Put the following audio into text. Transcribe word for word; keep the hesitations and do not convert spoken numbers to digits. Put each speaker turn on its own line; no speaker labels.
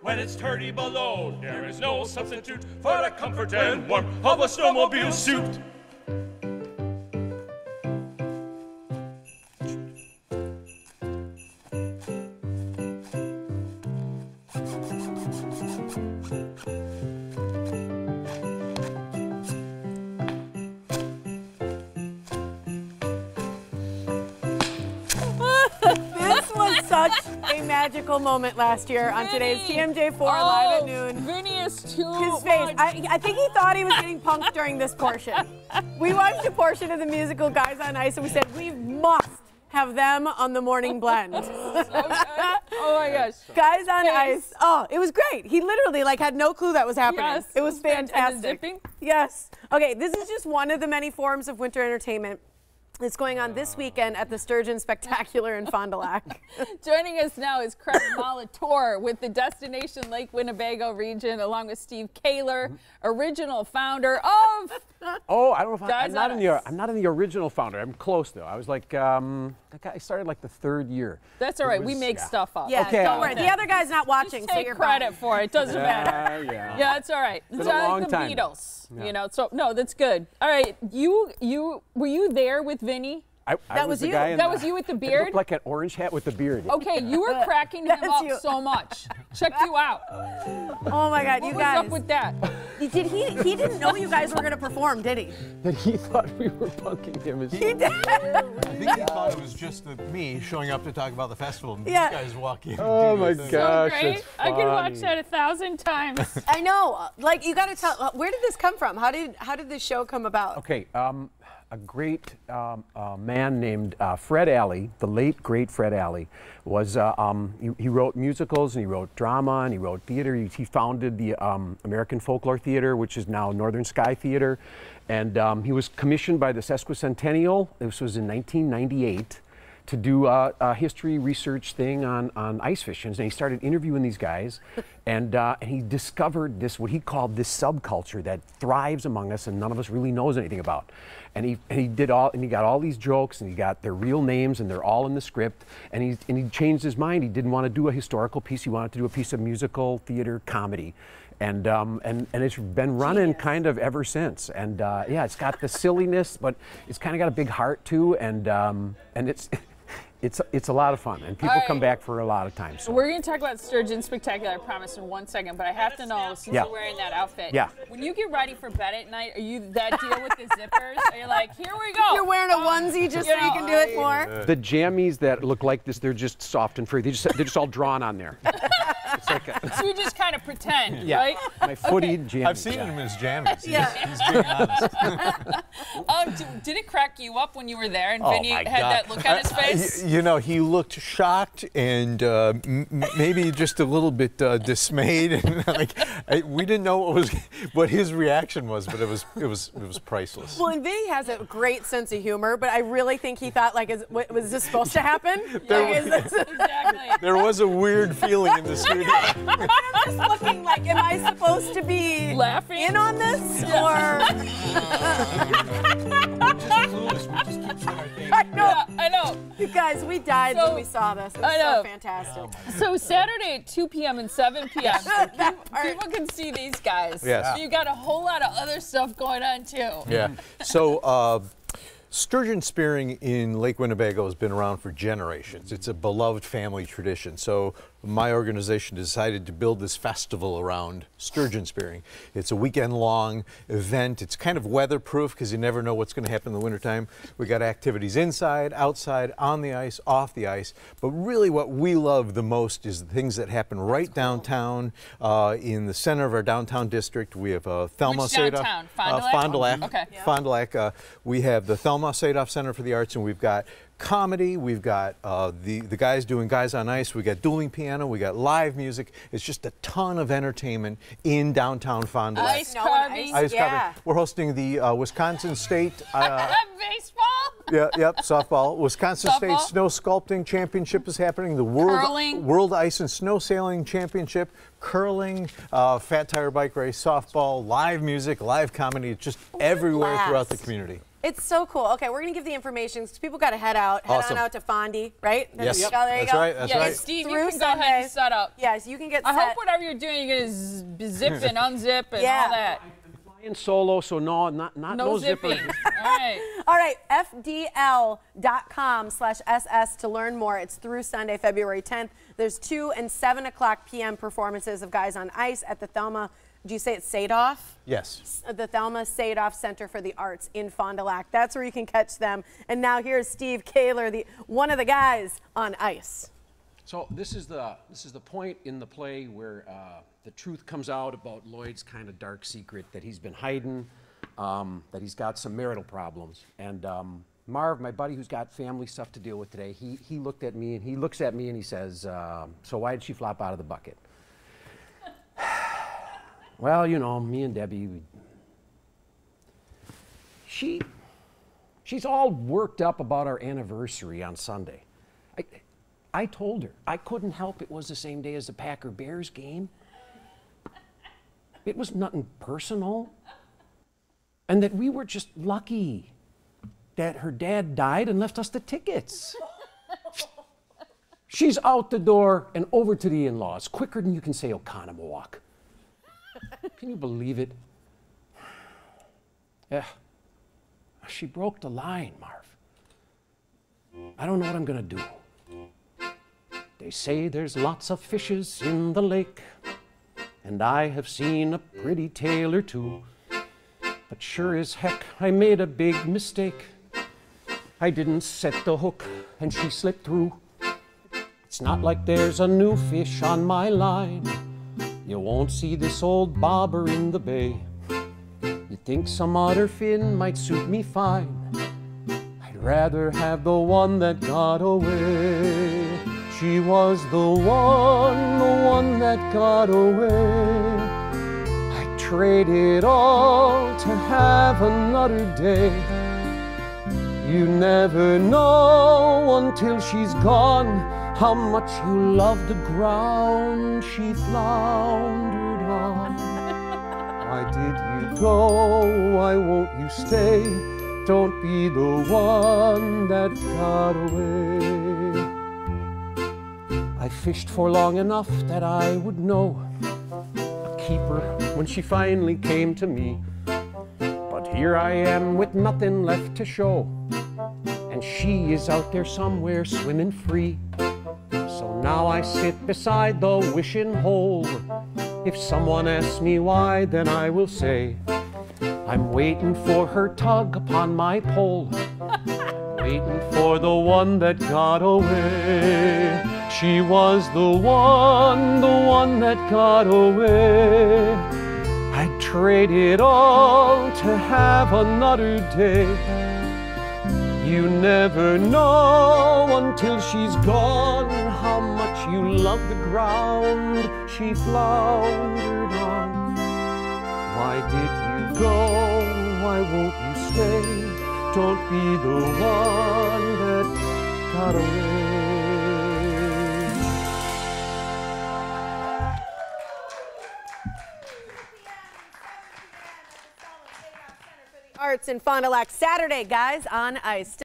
when it's thirty below. There is no substitute for the comfort and warmth of a snowmobile suit.
Such a magical moment last year on today's T M J four
oh,
live at noon.
Vinny is too
His face. I, I think he thought he was getting punked during this portion. We watched a portion of the musical Guys on Ice and we said we must have them on the morning blend.
So oh my gosh.
Guys on
Yes.
Ice. Oh, it was great. He literally like had no clue that was happening.
Yes,
it was fantastic.
zipping.
Yes. Okay, this is just one of the many forms of winter entertainment. It's going on this weekend at the Sturgeon Spectacular in Fond du Lac.
Joining us now is Craig Molitor with the Destination Lake Winnebago region, along with Steve Kaler, original founder of.
Oh, I don't know if I,
Guys
I'm not
on
in the.
Ice.
I'm not in the original founder. I'm close though. I was like, um, I got- I started like the third year.
That's all
It
right. we
was-
make
yeah.
stuff up.
Yeah,
Okay,
don't
uh,
worry. The other guy's not watching,
Just
so
take
you're
credit
fine.
for it. It doesn't matter.
Yeah, yeah.
Yeah, it's all right.
Been
It's
a
like
long
the
time.
Beatles.
Yeah.
You know, so no, that's good. All right, you you were you there with Vinny?
I, I
That
was
was
the
you.
guy in
That
the-
was you with the
It
beard?
looked like an orange hat with the beard.
Okay, you were cracking him
That's
up
you.
so much. Check you out.
Oh my God,
What
you
was
guys.
up with that?
Did he? He didn't know you guys were going to perform, did he?
That he thought we were punking him. As
He did.
I think he thought it was just the, me showing up to talk about the festival. And
Yeah.
These guys walk in.
Oh
and do
my
their thing.
gosh,
Great.
that's
I could watch
funny.
that a thousand times.
I know. Like you got to tell. uh, Where did this come from? How did how did this show come about?
Okay, um, a great um, uh, man named uh, Fred Alley, the late great Fred Alley, was uh, um, he, he wrote musicals and he wrote drama and he wrote theater. He, he founded the um, American Folklore Theater, which is now Northern Sky Theater, and um, he was commissioned by the Sesquicentennial. This was in nineteen ninety-eight. To do a, a history research thing on, on ice fishing. And he started interviewing these guys, and, uh, and he discovered this, what he called this subculture that thrives among us and none of us really knows anything about. And he, and he did all, and he got all these jokes, and he got their real names, and they're all in the script. And he, and he changed his mind. He didn't want to do a historical piece. He wanted to do a piece of musical theater comedy. And, um, and, and it's been running
Genius.
kind of ever since. And uh, yeah, it's got the silliness, but it's kind of got a big heart too. And, um, and it's, It's, it's a lot of fun, and people
All right.
come back for a lot of times. So.
We're going to talk about Sturgeon Spectacular, I promise, in one second, but I have to know, since
Yeah.
you're wearing that outfit,
Yeah.
when you get ready for bed at night, are you that deal with the zippers? Are you like, here we go?
You're wearing a onesie just
you
so you
know,
can do it more.
The jammies that look like this, they're just soft and free. They just, they're just all drawn on there. It's like a,
So you just kind of pretend,
yeah,
right?
my footy jammies.
I've seen
yeah.
him in his jammies.
Yeah.
He's, he's being honest.
Um, d- did it crack you up when you were there and
Oh
Vinny
my
had
God.
that look on his
Uh,
face?
y- you know, he looked shocked and uh, m- m- maybe just a little bit uh, dismayed, and like I, we didn't know what was what his reaction was, but it was it was it was priceless.
Well, and Vinny has a great sense of humor, but I really think he thought, like, is, wa- was this supposed to happen? Like, is this,
Exactly.
There was a weird feeling in the studio.
I'm just looking like, am I supposed to be
Laughing?
in on this? Or I know.
Yeah, I know.
You guys, we died
So-
when we saw this. It was
I know.
so fantastic.
So Saturday at two p m and seven p m
That part.
people can see these guys.
Yes.
So you got a whole lot of other stuff going on too.
Yeah. So uh, sturgeon spearing in Lake Winnebago has been around for generations. It's a beloved family tradition. So my organization decided to build this festival around sturgeon spearing. It's a weekend-long event. It's kind of weatherproof because you never know what's going to happen in the wintertime. We got activities inside, outside, on the ice, off the ice. But really what we love the most is the things that happen right downtown uh, in the center of our downtown district. We have uh, Thelma
Which
Sadov.
downtown? Fond du Lac?
Uh, Fond du Lac.
Okay.
Fond du Lac. Uh, we have the Thelma Sadov Center for the Arts, and we've got comedy, we've got uh, the, the guys doing Guys on Ice, we got dueling piano, we got live music. It's just a ton of entertainment in downtown Fond du Lac.
Ice
No, and
carving.
ice-
Ice
yeah.
carving. We're hosting the uh, Wisconsin State uh,
Baseball.
yeah, yep, softball. Wisconsin
Softball.
State Snow Sculpting Championship is happening. The World
Curling.
World Ice and Snow Sailing Championship, curling, uh, fat tire bike race, softball, live music, live comedy. It's just everywhere
Class.
throughout the community.
It's so cool. Okay, we're gonna give the information. So people got to head out. Head
Awesome.
on out to Fondy, right?
Yes.
There you go. There you
That's
go.
right. That's
yeah,
right.
Steve,
Through
you can go ahead
Sunday.
and set up.
Yes, you can get
I
set.
hope whatever you're doing, you're gonna z- zip and unzip and
Yeah.
all that.
Flying solo, so no, not not
No
Oh,
no
zipping.
zipper.
All right.
All right, F D L dot com slash S S to learn more. It's through Sunday, February tenth. There's two and seven o'clock p m performances of Guys on Ice at the Thelma, do you say it's Sadoff?
Yes.
The Thelma Sadoff Center for the Arts in Fond du Lac. That's where you can catch them. And now here's Steve Kaler, the one of the guys on ice.
So this is the this is the point in the play where uh, the truth comes out about Lloyd's kind of dark secret that he's been hiding, um, that he's got some marital problems. And um, Marv, my buddy who's got family stuff to deal with today, he he looked at me and he looks at me and he says, uh, "So why did she flop out of the bucket?" Well, you know, me and Debbie, we, she she's all worked up about our anniversary on Sunday. I, I told her I couldn't help it was the same day as the Packer Bears game. It was nothing personal. And that we were just lucky that her dad died and left us the tickets. She's out the door and over to the in-laws quicker than you can say Oconomowoc. Can you believe it? Yeah. She broke the line, Marv. I don't know what I'm gonna do. They say there's lots of fishes in the lake, and I have seen a pretty tale or two. But sure as heck, I made a big mistake. I didn't set the hook, and she slipped through. It's not like there's a new fish on my line. You won't see this old bobber in the bay. You think some otter fin might suit me fine. I'd rather have the one that got away. She was the one, the one that got away. I'd trade it all to have another day. You never know until she's gone how much you love the ground she floundered on. Why did you go? Why won't you stay? Don't be the one that got away. I fished for long enough that I would know a keeper when she finally came to me. But here I am with nothing left to show, and she is out there somewhere swimming free. So now I sit beside the wishing hole. If someone asks me why, then I will say, I'm waiting for her tug upon my pole. I'm waiting for the one that got away. She was the one, the one that got away. I'd trade it all to have another day. You never know until she's gone how much you love the ground she floundered on. Why did you go? Why won't you stay? Don't be the one that got away.
Arts in Fond du Lac Saturday, Guys on Ice.